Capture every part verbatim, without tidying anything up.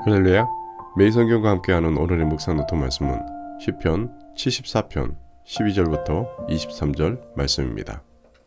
할렐루야. 매일 성경과 함께하는 오늘의 묵상 노트 말씀은 시편 칠십사 편 십이 절부터 이십삼 절 말씀입니다.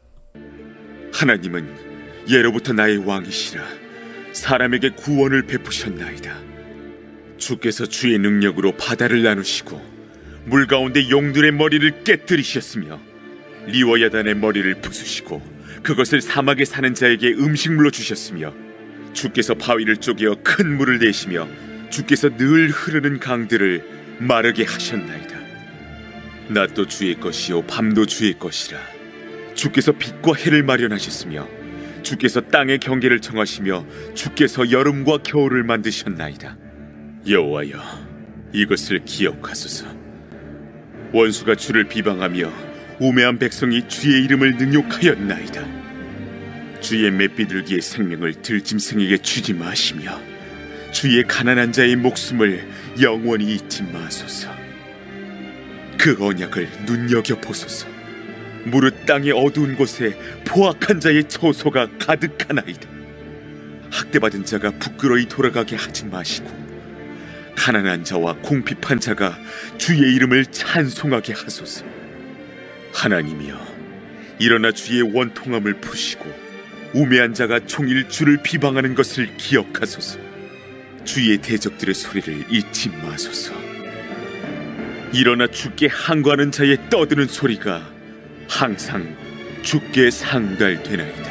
하나님은 예로부터 나의 왕이시라. 사람에게 구원을 베푸셨나이다. 주께서 주의 능력으로 바다를 나누시고 물 가운데 용들의 머리를 깨뜨리셨으며 리워야단의 머리를 부수시고 그것을 사막에 사는 자에게 음식물로 주셨으며 주께서 바위를 쪼개어 큰 물을 내시며 주께서 늘 흐르는 강들을 마르게 하셨나이다. 낮도 주의 것이요 밤도 주의 것이라. 주께서 빛과 해를 마련하셨으며 주께서 땅의 경계를 정하시며 주께서 여름과 겨울을 만드셨나이다. 여호와여, 이것을 기억하소서. 원수가 주를 비방하며 우매한 백성이 주의 이름을 능욕하였나이다. 주의 맷비둘기의 생명을 들짐승에게 주지 마시며 주의 가난한 자의 목숨을 영원히 잊지 마소서. 그 언약을 눈여겨보소서. 무릇 땅의 어두운 곳에 포악한 자의 처소가 가득하나이다. 학대받은 자가 부끄러이 돌아가게 하지 마시고 가난한 자와 궁핍한 자가 주의 이름을 찬송하게 하소서. 하나님이여, 일어나 주의 원통함을 푸시고 우매한 자가 종일 주를 비방하는 것을 기억하소서. 주의 대적들의 소리를 잊지 마소서. 일어나 주께 항거하는 자의 떠드는 소리가 항상 주께 상달되나이다.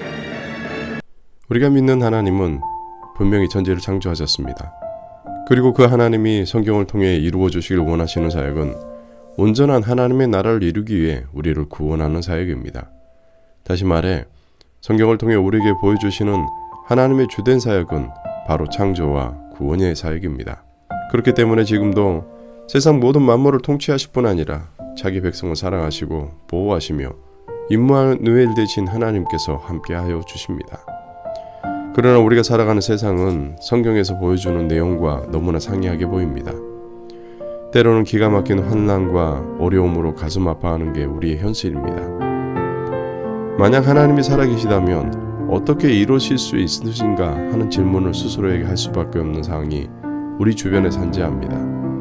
우리가 믿는 하나님은 분명히 천지를 창조하셨습니다. 그리고 그 하나님이 성경을 통해 이루어 주시길 원하시는 사역은 온전한 하나님의 나라를 이루기 위해 우리를 구원하는 사역입니다. 다시 말해 성경을 통해 우리에게 보여주시는 하나님의 주된 사역은 바로 창조와 구원의 사역입니다. 그렇기 때문에 지금도 세상 모든 만물을 통치하실 뿐 아니라 자기 백성을 사랑하시고 보호하시며 임마누엘 되신 하나님께서 함께하여 주십니다. 그러나 우리가 살아가는 세상은 성경에서 보여주는 내용과 너무나 상이하게 보입니다. 때로는 기가 막힌 환난과 어려움으로 가슴 아파하는 게 우리의 현실입니다. 만약 하나님이 살아계시다면 어떻게 이루실 수 있으신가 하는 질문을 스스로에게 할 수밖에 없는 상황이 우리 주변에 산재합니다.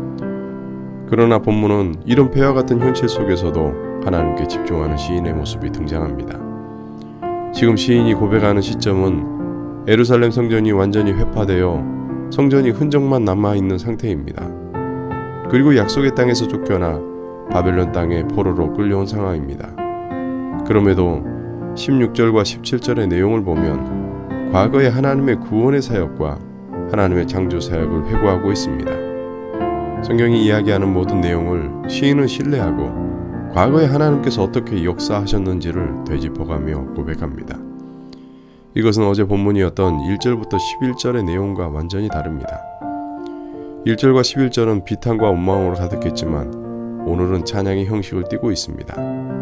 그러나 본문은 이런 폐와 같은 현실 속에서도 하나님께 집중하는 시인의 모습이 등장합니다. 지금 시인이 고백하는 시점은 예루살렘 성전이 완전히 회파되어 성전이 흔적만 남아있는 상태입니다. 그리고 약속의 땅에서 쫓겨나 바벨론 땅에 포로로 끌려온 상황입니다. 그럼에도 십육 절과 십칠 절의 내용을 보면 과거의 하나님의 구원의 사역과 하나님의 창조 사역을 회고하고 있습니다. 성경이 이야기하는 모든 내용을 시인은 신뢰하고 과거에 하나님께서 어떻게 역사하셨는지를 되짚어가며 고백합니다. 이것은 어제 본문이었던 일 절부터 십일 절의 내용과 완전히 다릅니다. 일 절과 십일 절은 비탄과 원망으로 가득했지만 오늘은 찬양의 형식을 띠고 있습니다.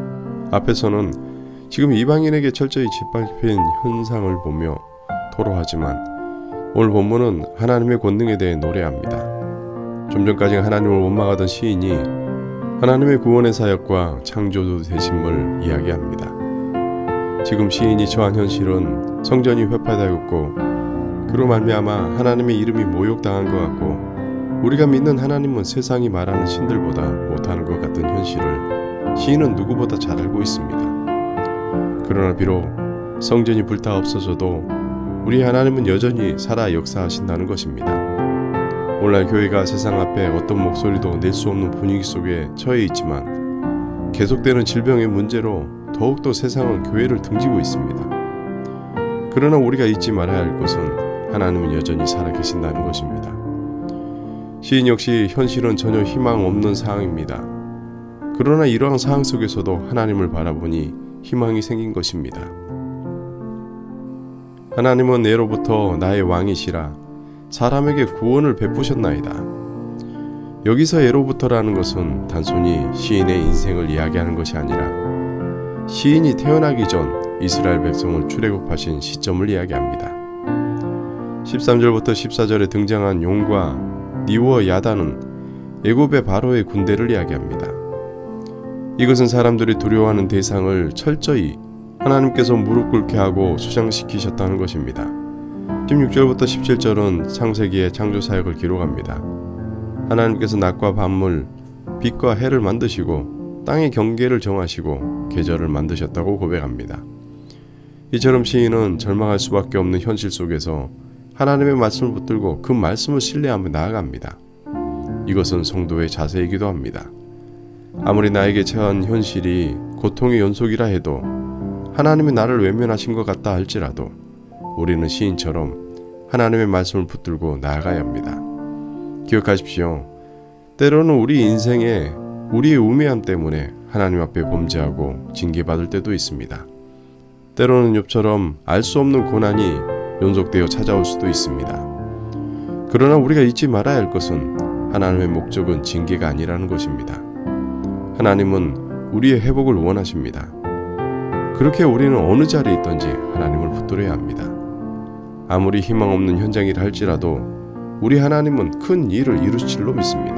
앞에서는 지금 이방인에게 철저히 짓밟힌 현상을 보며 토로하지만 오늘 본문은 하나님의 권능에 대해 노래합니다. 좀 전까지 하나님을 원망하던 시인이 하나님의 구원의 사역과 창조 되심을 이야기합니다. 지금 시인이 처한 현실은 성전이 회파되었고 그로 말미암아 하나님의 이름이 모욕당한 것 같고 우리가 믿는 하나님은 세상이 말하는 신들보다 못하는 것 같은 현실을 시인은 누구보다 잘 알고 있습니다. 그러나 비록 성전이 불타 없어져도 우리 하나님은 여전히 살아 역사하신다는 것입니다. 오늘날 교회가 세상 앞에 어떤 목소리도 낼 수 없는 분위기 속에 처해 있지만 계속되는 질병의 문제로 더욱더 세상은 교회를 등지고 있습니다. 그러나 우리가 잊지 말아야 할 것은 하나님은 여전히 살아계신다는 것입니다. 시인 역시 현실은 전혀 희망 없는 상황입니다. 그러나 이러한 상황 속에서도 하나님을 바라보니 희망이 생긴 것입니다. 하나님은 예로부터 나의 왕이시라. 사람에게 구원을 베푸셨나이다. 여기서 예로부터라는 것은 단순히 시인의 인생을 이야기하는 것이 아니라 시인이 태어나기 전 이스라엘 백성을 출애굽하신 시점을 이야기합니다. 십삼 절부터 십사 절에 등장한 용과 니워 야단은 애굽의 바로의 군대를 이야기합니다. 이것은 사람들이 두려워하는 대상을 철저히 하나님께서 무릎 꿇게 하고 수장시키셨다는 것입니다. 십육 절부터 십칠 절은 창세기의 창조 사역을 기록합니다. 하나님께서 낮과 밤을, 빛과 해를 만드시고 땅의 경계를 정하시고 계절을 만드셨다고 고백합니다. 이처럼 시인은 절망할 수밖에 없는 현실 속에서 하나님의 말씀을 붙들고 그 말씀을 신뢰하며 나아갑니다. 이것은 성도의 자세이기도 합니다. 아무리 나에게 처한 현실이 고통의 연속이라 해도 하나님이 나를 외면하신 것 같다 할지라도 우리는 시인처럼 하나님의 말씀을 붙들고 나아가야 합니다. 기억하십시오. 때로는 우리 인생에 우리의 우매함 때문에 하나님 앞에 범죄하고 징계받을 때도 있습니다. 때로는 욥처럼 알 수 없는 고난이 연속되어 찾아올 수도 있습니다. 그러나 우리가 잊지 말아야 할 것은 하나님의 목적은 징계가 아니라는 것입니다. 하나님은 우리의 회복을 원하십니다. 그렇게 우리는 어느 자리에 있든지 하나님을 붙들어야 합니다. 아무리 희망 없는 현장이라 할지라도 우리 하나님은 큰 일을 이루실 줄로 믿습니다.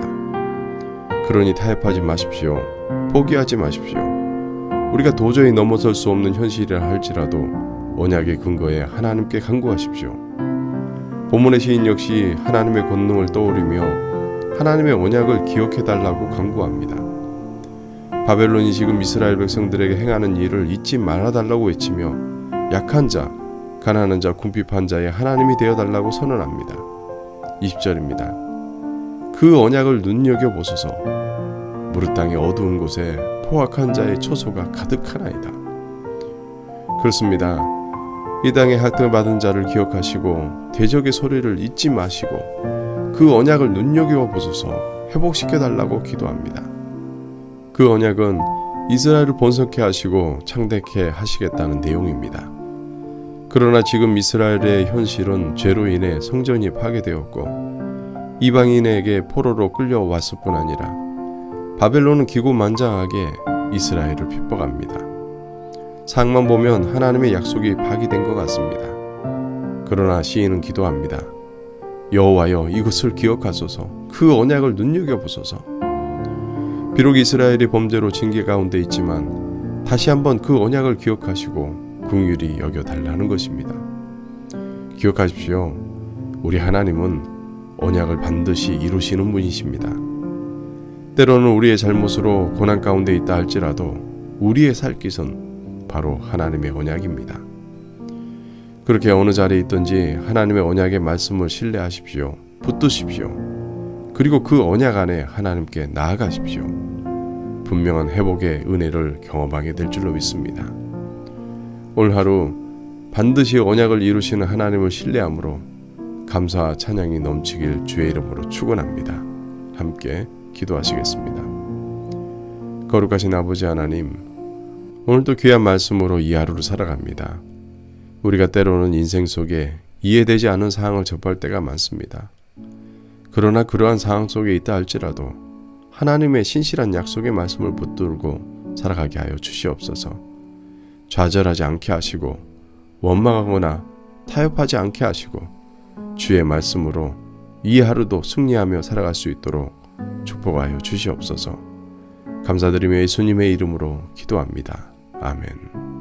그러니 타협하지 마십시오. 포기하지 마십시오. 우리가 도저히 넘어설 수 없는 현실이라 할지라도 언약의 근거에 하나님께 간구하십시오. 본문의 시인 역시 하나님의 권능을 떠올리며 하나님의 언약을 기억해달라고 간구합니다. 바벨론이 지금 이스라엘 백성들에게 행하는 일을 잊지 말아달라고 외치며 약한 자, 가난한 자, 궁핍한 자의 하나님이 되어달라고 선언합니다. 이십 절입니다. 그 언약을 눈여겨보소서. 무릇 땅의 어두운 곳에 포악한 자의 초소가 가득하나이다. 그렇습니다. 이 땅에 학대받은 자를 기억하시고 대적의 소리를 잊지 마시고 그 언약을 눈여겨보소서. 회복시켜달라고 기도합니다. 그 언약은 이스라엘을 번성케 하시고 창대케 하시겠다는 내용입니다. 그러나 지금 이스라엘의 현실은 죄로 인해 성전이 파괴되었고 이방인에게 포로로 끌려왔을 뿐 아니라 바벨론은 기고만장하게 이스라엘을 핍박합니다. 상만 보면 하나님의 약속이 파기된 것 같습니다. 그러나 시인은 기도합니다. 여호와여, 이것을 기억하소서. 그 언약을 눈여겨보소서. 비록 이스라엘이 범죄로 징계 가운데 있지만 다시 한번 그 언약을 기억하시고 긍휼히 여겨달라는 것입니다. 기억하십시오. 우리 하나님은 언약을 반드시 이루시는 분이십니다. 때로는 우리의 잘못으로 고난 가운데 있다 할지라도 우리의 살 길은 바로 하나님의 언약입니다. 그렇게 어느 자리에 있든지 하나님의 언약의 말씀을 신뢰하십시오. 붙드십시오. 그리고 그 언약 안에 하나님께 나아가십시오. 분명한 회복의 은혜를 경험하게 될 줄로 믿습니다. 오늘 하루 반드시 언약을 이루시는 하나님을 신뢰함으로 감사와 찬양이 넘치길 주의 이름으로 축원합니다. 함께 기도하시겠습니다. 거룩하신 아버지 하나님, 오늘도 귀한 말씀으로 이 하루를 살아갑니다. 우리가 때로는 인생 속에 이해되지 않은 상황을 접할 때가 많습니다. 그러나 그러한 상황 속에 있다 할지라도 하나님의 신실한 약속의 말씀을 붙들고 살아가게 하여 주시옵소서. 좌절하지 않게 하시고 원망하거나 타협하지 않게 하시고 주의 말씀으로 이 하루도 승리하며 살아갈 수 있도록 축복하여 주시옵소서. 감사드리며 예수님의 이름으로 기도합니다. 아멘.